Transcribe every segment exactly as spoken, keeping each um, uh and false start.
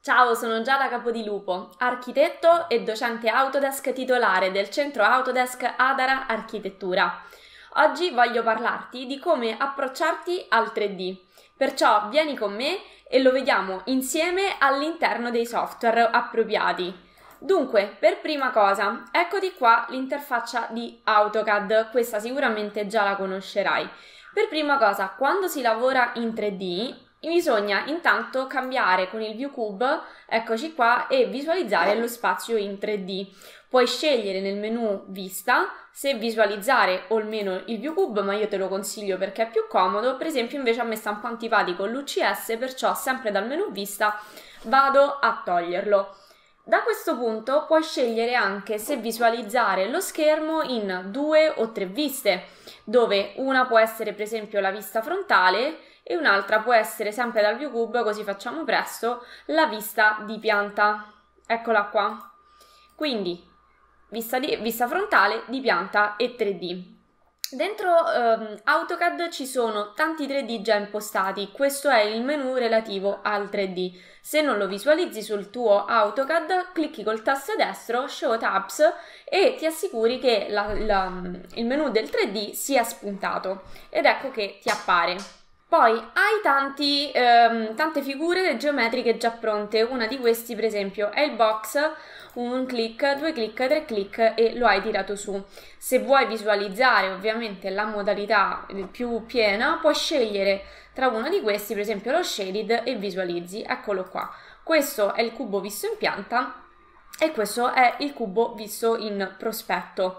Ciao, sono Giada Capodilupo, architetto e docente Autodesk titolare del centro Autodesk Adara Architettura. Oggi voglio parlarti di come approcciarti al tre D, perciò vieni con me e lo vediamo insieme all'interno dei software appropriati. Dunque, per prima cosa, eccoti qua l'interfaccia di AutoCAD, questa sicuramente già la conoscerai. Per prima cosa, quando si lavora in tre D, bisogna intanto cambiare con il ViewCube, eccoci qua, e visualizzare lo spazio in tre D. Puoi scegliere nel menu Vista se visualizzare o meno il ViewCube, ma io te lo consiglio perché è più comodo. Per esempio, invece a me sta un po' antipatico l'U C S, perciò sempre dal menu Vista vado a toglierlo. Da questo punto puoi scegliere anche se visualizzare lo schermo in due o tre viste, dove una può essere per esempio la vista frontale e un'altra può essere, sempre dal ViewCube, così facciamo presto, la vista di pianta. Eccola qua. Quindi vista, di, vista frontale, di pianta e tre D. Dentro um, AutoCAD ci sono tanti tre D già impostati, questo è il menu relativo al tre D. Se non lo visualizzi sul tuo AutoCAD, clicchi col tasto destro, Show Tabs, e ti assicuri che la, la, il menu del tre D sia spuntato, ed ecco che ti appare. Poi hai tanti, ehm, tante figure geometriche già pronte, una di questi per esempio è il box, un clic, due clic, tre clic e lo hai tirato su. Se vuoi visualizzare ovviamente la modalità più piena, puoi scegliere tra uno di questi, per esempio lo shaded, e visualizzi. Eccolo qua. Questo è il cubo visto in pianta e questo è il cubo visto in prospetto.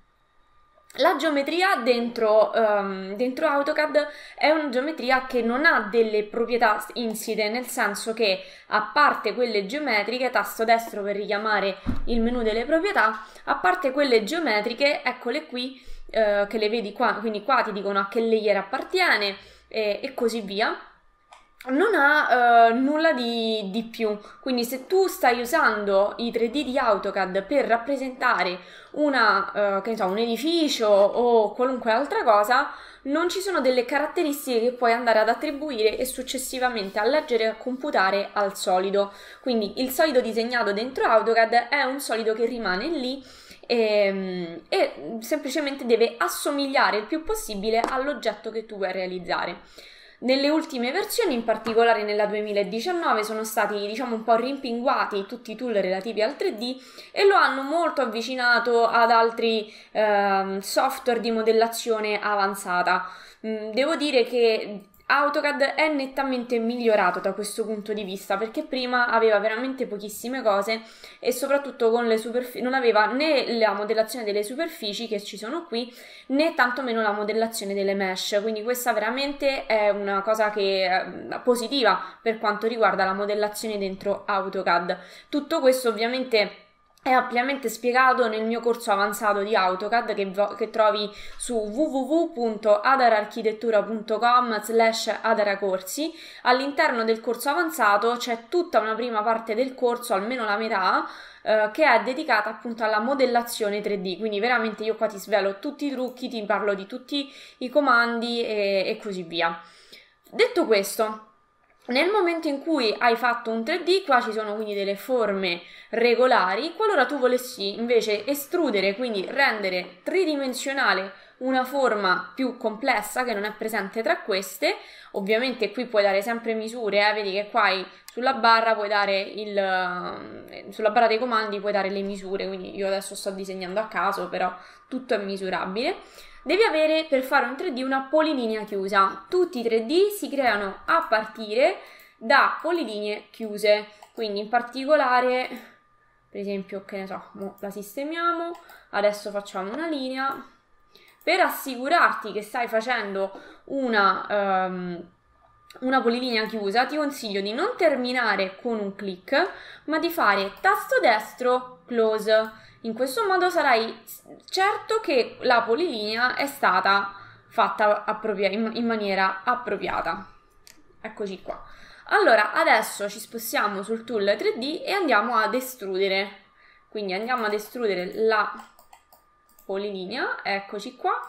La geometria dentro, um, dentro AutoCAD è una geometria che non ha delle proprietà insite, nel senso che, a parte quelle geometriche, tasto destro per richiamare il menu delle proprietà, a parte quelle geometriche, eccole qui, uh, che le vedi qua, quindi qua ti dicono a che layer appartiene e, e così via. Non ha uh, nulla di, di più, quindi se tu stai usando i tre D di AutoCAD per rappresentare una, uh, che ne so, un edificio o qualunque altra cosa, non ci sono delle caratteristiche che puoi andare ad attribuire e successivamente a leggere e a computare al solido. Quindi il solido disegnato dentro AutoCAD è un solido che rimane lì e, e semplicemente deve assomigliare il più possibile all'oggetto che tu vuoi realizzare. Nelle ultime versioni, in particolare nella duemiladiciannove, sono stati, diciamo, un po' rimpinguati tutti i tool relativi al tre D e lo hanno molto avvicinato ad altri eh, software di modellazione avanzata. Mm, devo dire che AutoCAD è nettamente migliorato da questo punto di vista, perché prima aveva veramente pochissime cose e soprattutto con le superfici non aveva né la modellazione delle superfici che ci sono qui, né tantomeno la modellazione delle mesh, quindi questa veramente è una cosa che è positiva per quanto riguarda la modellazione dentro AutoCAD. Tutto questo ovviamente è ampiamente spiegato nel mio corso avanzato di AutoCAD che, che trovi su w w w punto adararchitettura punto com slash adaracorsi. All'interno del corso avanzato c'è tutta una prima parte del corso, almeno la metà, eh, che è dedicata appunto alla modellazione tre D, quindi veramente io qua ti svelo tutti i trucchi, ti parlo di tutti i comandi e, e così via. Detto questo, nel momento in cui hai fatto un tre D, qua ci sono quindi delle forme regolari. Qualora tu volessi invece estrudere, quindi rendere tridimensionale una forma più complessa che non è presente tra queste, ovviamente qui puoi dare sempre misure, eh? Vedi che qua hai, sulla barra puoi dare il sulla barra dei comandi puoi dare le misure, quindi io adesso sto disegnando a caso, però tutto è misurabile. Devi avere, per fare un tre D, una polilinea chiusa. Tutti i tre D si creano a partire da polilinee chiuse, quindi in particolare, per esempio, che ne so, la sistemiamo, adesso facciamo una linea. Per assicurarti che stai facendo una, um, una polilinea chiusa, ti consiglio di non terminare con un clic, ma di fare tasto destro, close. In questo modo sarai certo che la polilinea è stata fatta in maniera appropriata. Eccoci qua. Allora, adesso ci spostiamo sul tool tre D e andiamo ad estrudere. Quindi andiamo ad estrudere la polilinea, eccoci qua,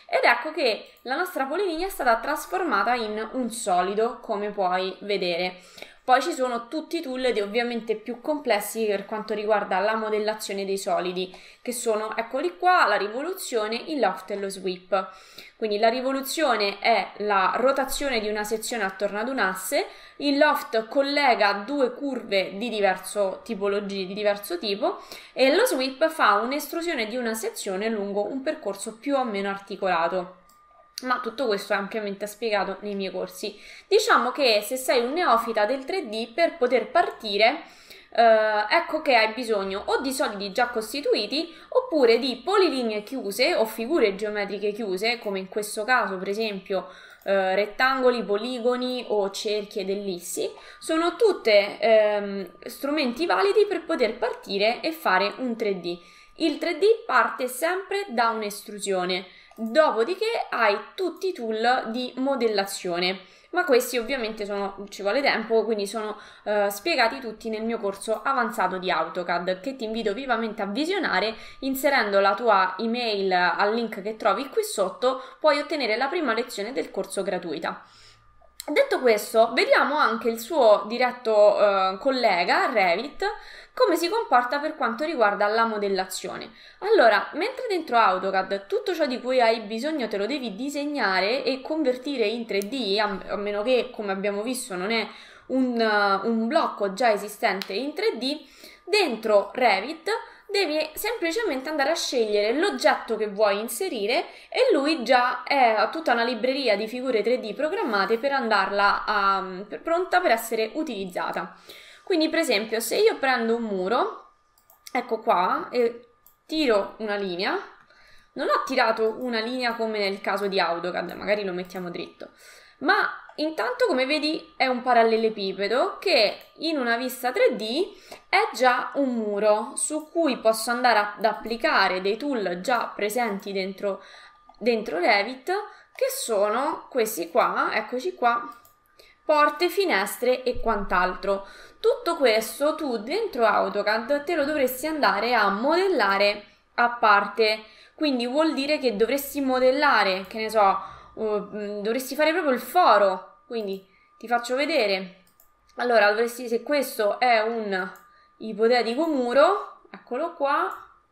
ed ecco che la nostra polilinea è stata trasformata in un solido, come puoi vedere. Poi ci sono tutti i tool ed ovviamente più complessi per quanto riguarda la modellazione dei solidi, che sono, eccoli qua, la rivoluzione, il loft e lo sweep. Quindi la rivoluzione è la rotazione di una sezione attorno ad un asse, il loft collega due curve di diverso tipologia, di diverso tipo, e lo sweep fa un'estrusione di una sezione lungo un percorso più o meno articolato. Ma tutto questo è ampiamente spiegato nei miei corsi. Diciamo che se sei un neofita del tre D, per poter partire, eh, ecco che hai bisogno o di solidi già costituiti oppure di polilinee chiuse o figure geometriche chiuse, come in questo caso per esempio eh, rettangoli, poligoni o cerchi ed ellissi. Sono tutte ehm, strumenti validi per poter partire e fare un tre D. Il tre D parte sempre da un'estrusione. Dopodiché hai tutti i tool di modellazione, ma questi ovviamente sono, ci vuole tempo, quindi sono eh, spiegati tutti nel mio corso avanzato di AutoCAD, che ti invito vivamente a visionare. Inserendo la tua email al link che trovi qui sotto puoi ottenere la prima lezione del corso gratuita. Detto questo, vediamo anche il suo diretto eh, collega Revit come si comporta per quanto riguarda la modellazione. Allora, mentre dentro AutoCAD tutto ciò di cui hai bisogno te lo devi disegnare e convertire in tre D, a meno che, come abbiamo visto, non è un, uh, un blocco già esistente in tre D, dentro Revit devi semplicemente andare a scegliere l'oggetto che vuoi inserire e lui già è a tutta una libreria di figure tre D programmate per andarla a, per, pronta per essere utilizzata. Quindi per esempio se io prendo un muro, ecco qua, e tiro una linea, non ho tirato una linea come nel caso di AutoCAD, magari lo mettiamo dritto, ma intanto come vedi è un parallelepipedo che in una vista tre D è già un muro su cui posso andare ad applicare dei tool già presenti dentro, dentro Revit, che sono questi qua, eccoci qua, porte, finestre e quant'altro. Tutto questo tu dentro AutoCAD te lo dovresti andare a modellare a parte, quindi vuol dire che dovresti modellare, che ne so, uh, dovresti fare proprio il foro, quindi ti faccio vedere. Allora, dovresti, se questo è un ipotetico muro, eccolo qua,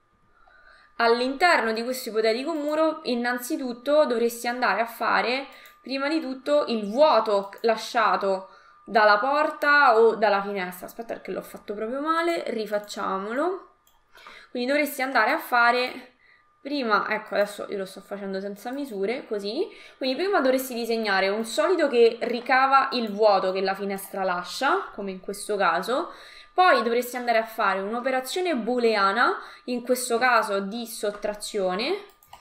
all'interno di questo ipotetico muro innanzitutto dovresti andare a fare prima di tutto il vuoto lasciato dalla porta o dalla finestra. Aspetta perché l'ho fatto proprio male, rifacciamolo. Quindi dovresti andare a fare prima, ecco adesso io lo sto facendo senza misure, così, quindi prima dovresti disegnare un solido che ricava il vuoto che la finestra lascia, come in questo caso. Poi dovresti andare a fare un'operazione booleana, in questo caso di sottrazione,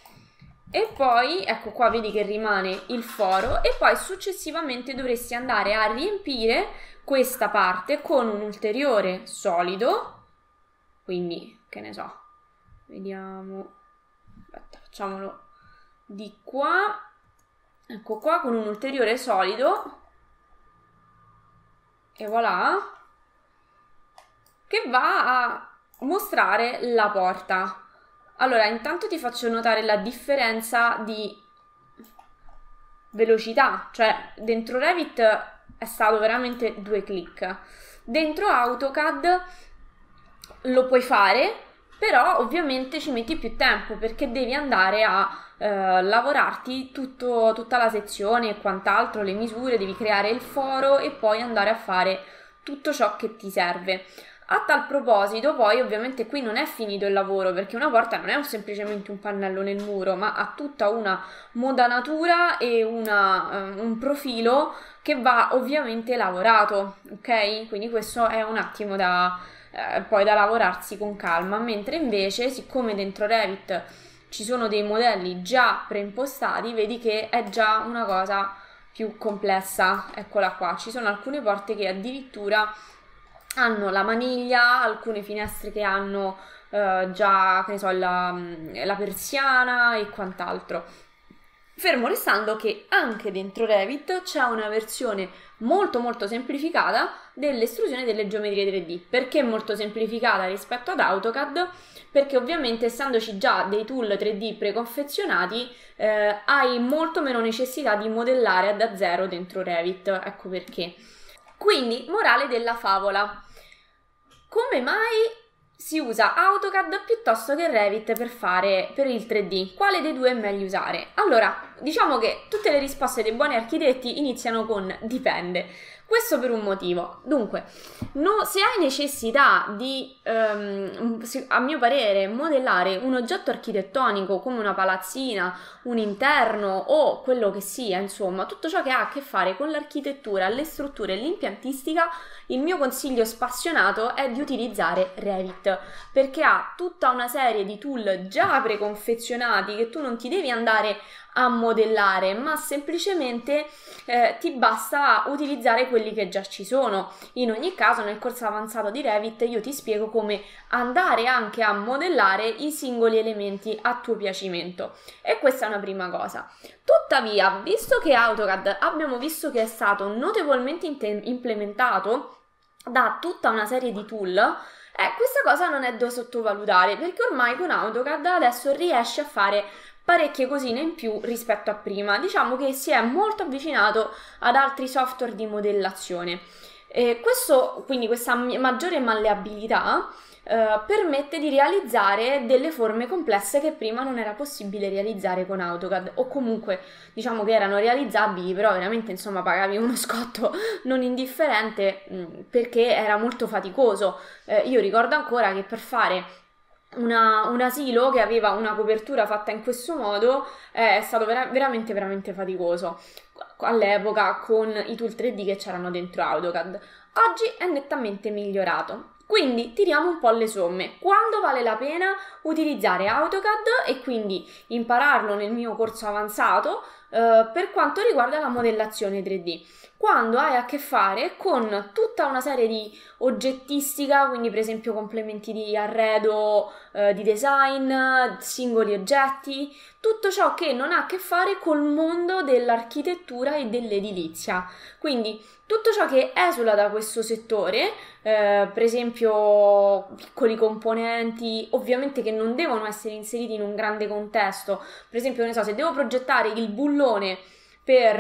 e poi, ecco qua vedi che rimane il foro, e poi successivamente dovresti andare a riempire questa parte con un ulteriore solido, quindi, che ne so, vediamo, aspetta, facciamolo di qua, ecco qua, con un ulteriore solido, e voilà, che va a mostrare la porta. Allora, intanto ti faccio notare la differenza di velocità, cioè dentro Revit è stato veramente due clic. Dentro AutoCAD lo puoi fare, però ovviamente ci metti più tempo perché devi andare a eh, lavorarti tutto, tutta la sezione e quant'altro, le misure, devi creare il foro e poi andare a fare tutto ciò che ti serve. A tal proposito, poi ovviamente qui non è finito il lavoro, perché una porta non è semplicemente un pannello nel muro, ma ha tutta una modanatura e una, um, un profilo che va ovviamente lavorato, ok? Quindi questo è un attimo da, eh, poi da lavorarsi con calma, mentre invece, siccome dentro Revit ci sono dei modelli già preimpostati, vedi che è già una cosa più complessa. Eccola qua, ci sono alcune porte che addirittura hanno la maniglia, alcune finestre che hanno eh, già, che ne so, la, la persiana e quant'altro. Fermo restando che anche dentro Revit c'è una versione molto molto semplificata dell'estrusione delle geometrie tre D. Perché molto semplificata rispetto ad AutoCAD? Perché ovviamente essendoci già dei tool tre D preconfezionati eh, hai molto meno necessità di modellare da zero dentro Revit, ecco perché. Quindi, morale della favola, come mai si usa AutoCAD piuttosto che Revit per fare per il tre D? Quale dei due è meglio usare? Allora, diciamo che tutte le risposte dei buoni architetti iniziano con dipende. Questo per un motivo. Dunque, no, se hai necessità di, um, a mio parere, modellare un oggetto architettonico come una palazzina, un interno o quello che sia, insomma, tutto ciò che ha a che fare con l'architettura, le strutture e l'impiantistica, il mio consiglio spassionato è di utilizzare Revit, perché ha tutta una serie di tool già preconfezionati che tu non ti devi andare a modellare, ma semplicemente eh, ti basta utilizzare quelli che già ci sono. In ogni caso, nel corso avanzato di Revit io ti spiego come andare anche a modellare i singoli elementi a tuo piacimento, e questa è una prima cosa. Tuttavia, visto che AutoCAD abbiamo visto che è stato notevolmente implementato da tutta una serie di tool, eh, questa cosa non è da sottovalutare, perché ormai con AutoCAD adesso riesce a fare parecchie cosine in più rispetto a prima. Diciamo che si è molto avvicinato ad altri software di modellazione. E questo, quindi questa maggiore malleabilità eh, permette di realizzare delle forme complesse che prima non era possibile realizzare con AutoCAD, o comunque diciamo che erano realizzabili, però veramente insomma pagavi uno scotto non indifferente mh, perché era molto faticoso. Eh, io ricordo ancora che per fare Una, un asilo che aveva una copertura fatta in questo modo è stato vera- veramente veramente faticoso all'epoca con i tool tre D che c'erano dentro AutoCAD. Oggi è nettamente migliorato. Quindi tiriamo un po' le somme. Quando vale la pena utilizzare AutoCAD e quindi impararlo nel mio corso avanzato eh, per quanto riguarda la modellazione tre D? Quando hai a che fare con tutta una serie di oggettistica, quindi per esempio complementi di arredo, eh, di design, singoli oggetti, tutto ciò che non ha a che fare col mondo dell'architettura e dell'edilizia. Quindi tutto ciò che esula da questo settore, eh, per esempio piccoli componenti, ovviamente che non devono essere inseriti in un grande contesto. Per esempio, ne so, se devo progettare il bullone per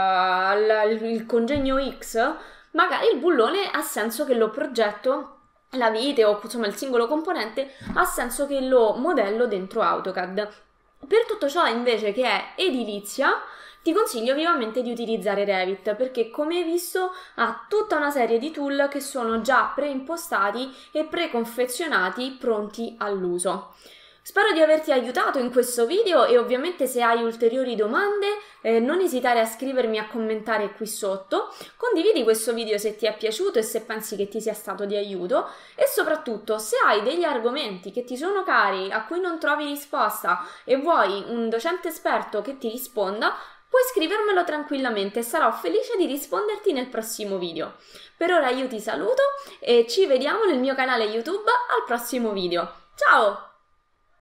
uh, il, il congegno X, magari il bullone ha senso che lo progetto, la vite o insomma il singolo componente ha senso che lo modello dentro AutoCAD. Per tutto ciò invece che è edilizia, ti consiglio vivamente di utilizzare Revit, perché come hai visto ha tutta una serie di tool che sono già preimpostati e preconfezionati pronti all'uso. Spero di averti aiutato in questo video e ovviamente se hai ulteriori domande eh, non esitare a scrivermi, a commentare qui sotto. Condividi questo video se ti è piaciuto e se pensi che ti sia stato di aiuto, e soprattutto se hai degli argomenti che ti sono cari, a cui non trovi risposta e vuoi un docente esperto che ti risponda, puoi scrivermelo tranquillamente e sarò felice di risponderti nel prossimo video. Per ora io ti saluto e ci vediamo nel mio canale YouTube al prossimo video. Ciao!